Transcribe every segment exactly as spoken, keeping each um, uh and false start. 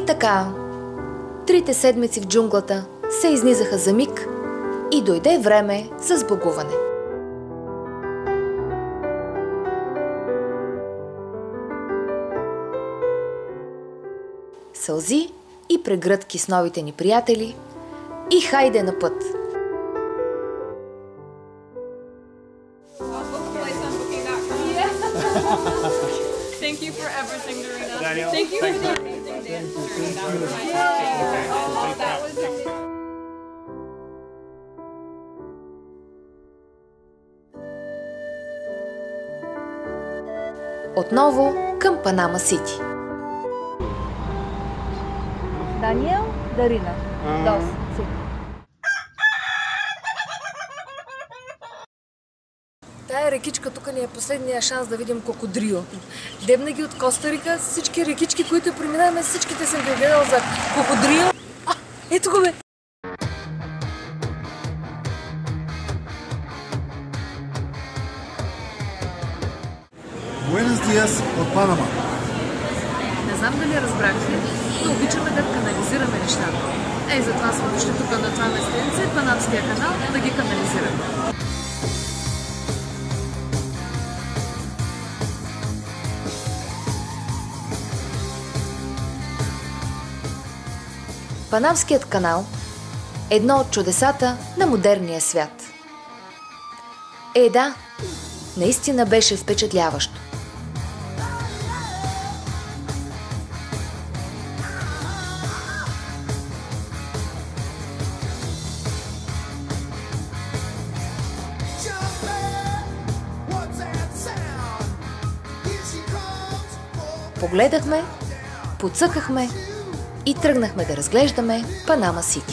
така, трите седмици в джунглата се изнизаха за миг и дойде време за сбогуване. Сълзи и прегръдки с новите ни приятели и хайде на път! Thank you for everything, Darina. Thank you for the amazing dance, Darina. Oh, that was amazing. Отново към Панама Сити. Даниел, Дарина. Дос. Тая рекичка тук ни е последния шанс да видим крокодрио. Дебна ги от Коста Рика, всички рекички, които преминаваме, всичките съм ги гледал за крокодрио. А, ето го бе! Buenos días от Панама. Не знам дали разбрахте, но обичаме да канализираме нещата. Ей, затова сме дошли тук на това местенце, Панамския канал, да ги канализираме. Панамският канал е едно от чудесата на модерния свят. Е, да, наистина беше впечатляващо. Погледахме, подсъкахме и тръгнахме да разглеждаме Панама Сити.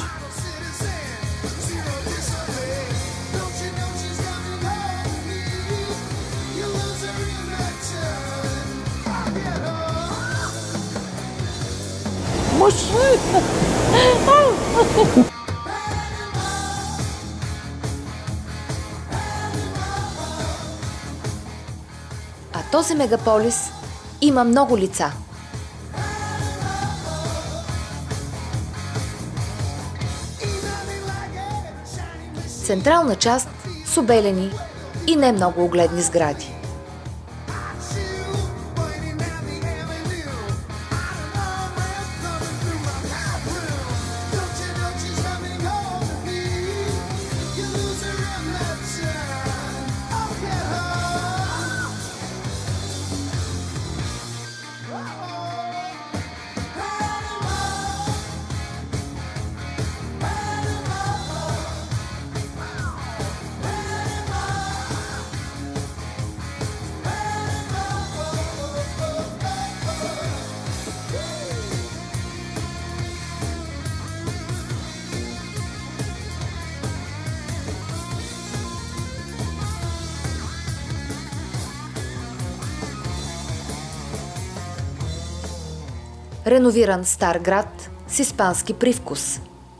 А този мегаполис има много лица. Централна част с обелени и не много огледни сгради. Реновиран стар град с испански привкус.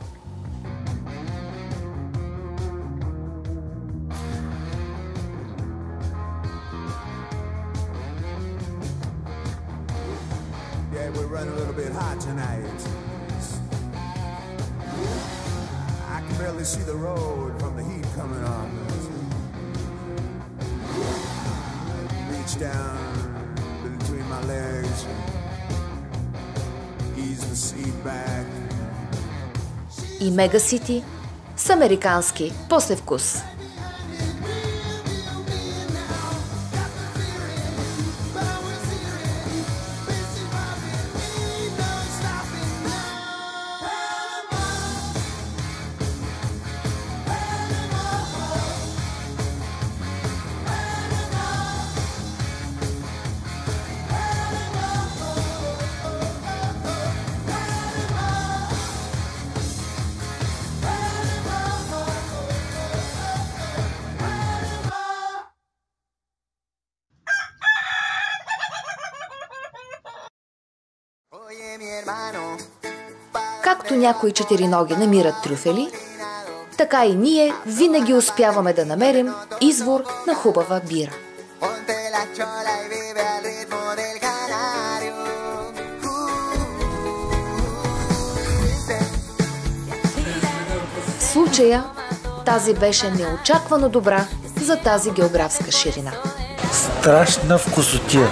И мегасити с американски послевкус. Както някои четириноги намират трюфели, така и ние винаги успяваме да намерим извор на хубава бира. случая тази беше неочаквано добра за тази географска ширина. Страшна вкусотия.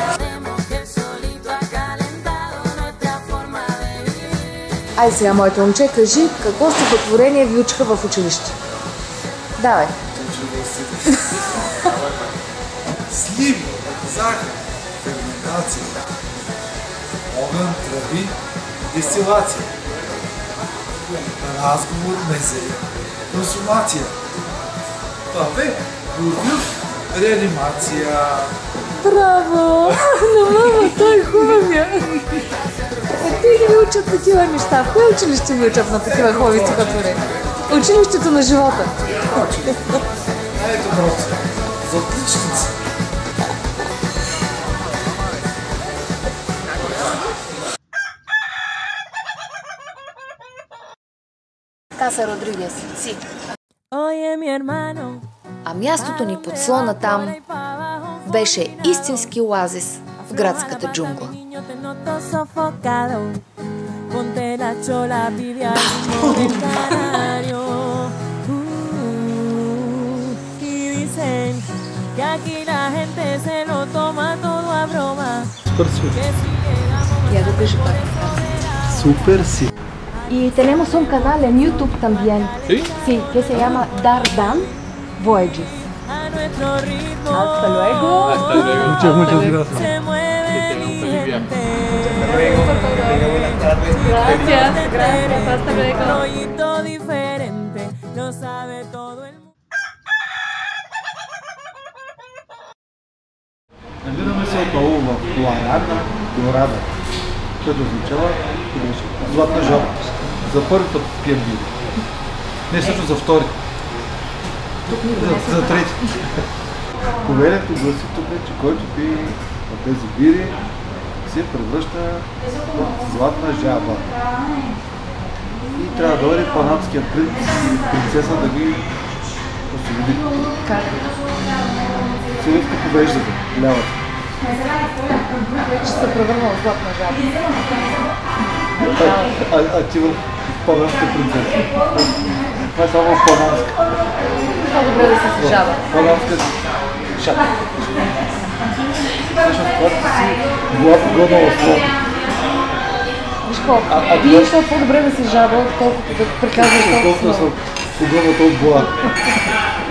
Ай сега, моето момче, кажи какво стихотворение ви учиха в училище? Давай. Сливи, захар, ферментация, огън, тръби, дестилация, разговор, мезе, консумация, паве, бургюв, реанимация. Браво! Но мама, той е хубавия. Ти ги ви учат такива неща. В кое училище ви учат на такива хубави стихотворения? Училището на живота. Най-доброто. За отличници. Каса Родригес. Си. А мястото ни под слона там беше истински оазис в градската джунгла. Супер си. Я го кажи пак. Супер си. Y tenemos un canal en YouTube también. ¿Sí? Sí, que se llama Dardan Voyages. Hasta luego. Hasta luego. Muchas, muchas gracias. Gracias, gracias. Hasta luego. Намираме се отново в Ларада, Лорада, което означава златна жаба. За първи път пием бири. Не, също за втори. За, за трети. Повелението гласи тук, че който пие от тези бири се превръща в златна жаба. И трябва да дойде панамският принц и принцеса да ги освободи. Как? Целивка повеждата, лявата. Вече се превърнал в златна жаба. А, а, а ти в панамска принцеса. Това е само в панамска. По-добре да се съжава. Панамска шапка. Всъщност това си била погоднала слон. Виж какво, би защото по-добре да се жаба, отколкото да приказваш толкова. Колкото съм погълната от бола.